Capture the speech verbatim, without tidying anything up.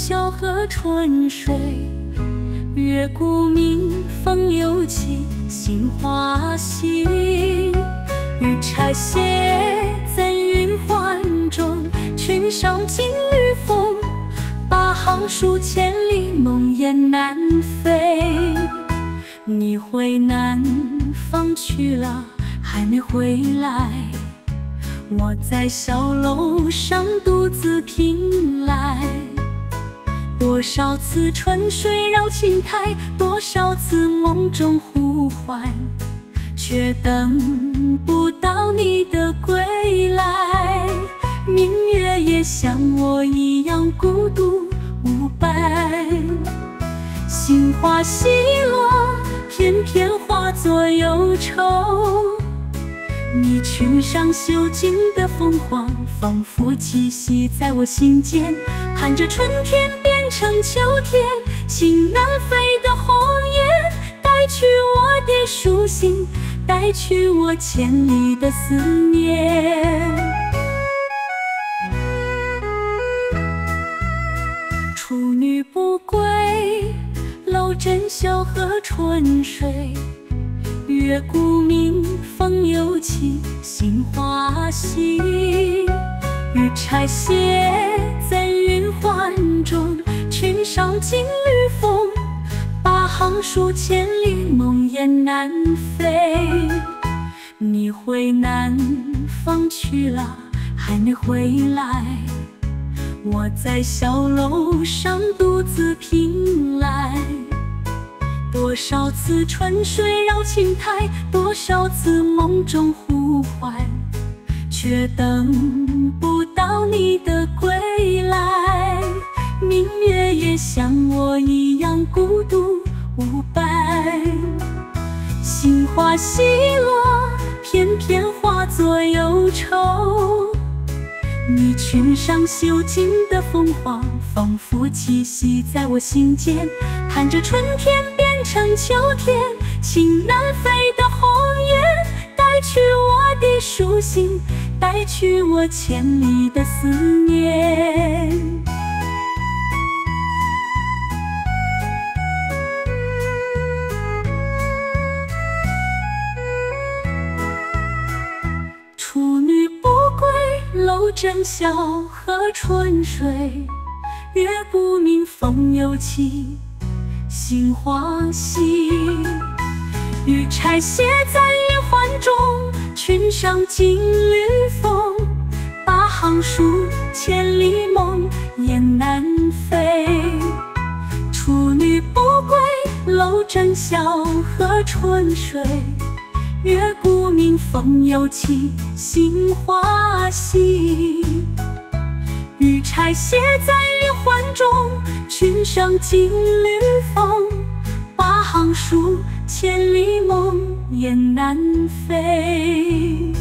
晓和春水，月孤明，风又起，杏花溪。玉钗斜在云环中，裙上金缕风。八行书，千里梦魇难飞。你回南方去了，还没回来。我在小楼上独自凭来。多少次春水绕青苔，多少次梦中呼唤，却等不到你的归来。明月也像我一样孤独无伴，杏花稀落，片片化作忧愁。你裙上绣金的凤凰，仿佛栖息在我心间，盼着春天变成秋天。情难飞的红叶，带去我的书信，带去我千里的思念。处女不归，漏枕晓和春水。月孤明，风又起，杏花溪。玉钗斜在云环中，裙上金缕风。八行书，千里梦魇难飞。你回南方去了，还没回来。我在小楼上独自凭来。多少次春水绕青苔，多少次梦中呼唤，却等不到你的归来。明月也像我一样孤独无伴，杏花稀落，片片化作忧愁。你裙上绣金的凤凰，仿佛栖息在我心间，盼着春天变成秋天。情难飞的红叶，带去我的书信，带去我千里的思念。处女不归，漏枕晓和春水。月不明，风又起，杏花溪。玉钗斜在云环中，裙上金缕风。八行书，千里梦魇难飞。处女不归，漏枕晓和春水。月孤明，风又起，杏花溪。玉钗斜在云环中，裙上金缕风。八行书，千里梦魇难飞。